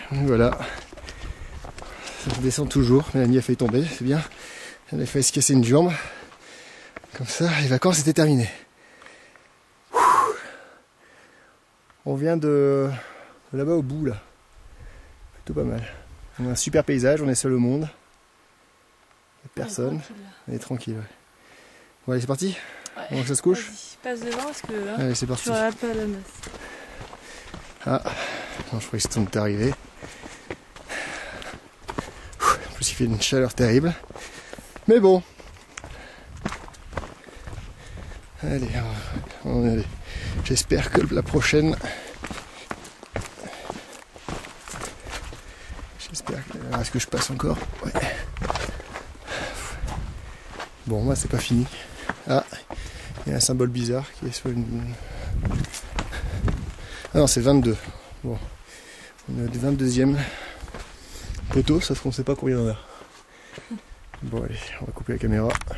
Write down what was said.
Voilà. Ça descend toujours. Mélanie a failli tomber, c'est bien. Elle a failli se casser une jambe. Comme ça, les vacances étaient terminées. On vient de là-bas au bout, là. Plutôt pas mal. On a un super paysage, on est seul au monde. Il n'y a personne. On est tranquille. Ouais. Bon, allez, c'est parti. Ouais. On ça se couche. Passe devant parce que là, allez, c'est parti. tu auras pas la masse. Ah, non, je croyais que c'était arrivé. En plus, il fait une chaleur terrible. Mais bon. Allez, on va aller. J'espère que la prochaine. J'espère que. Est-ce que je passe encore? Ouais. Bon, moi, c'est pas fini. Ah, il y a un symbole bizarre qui est sur une. Ah non, c'est 22. Bon, on est au 22e poteau, sauf qu'on sait pas combien il y en a. Bon, allez, on va couper la caméra.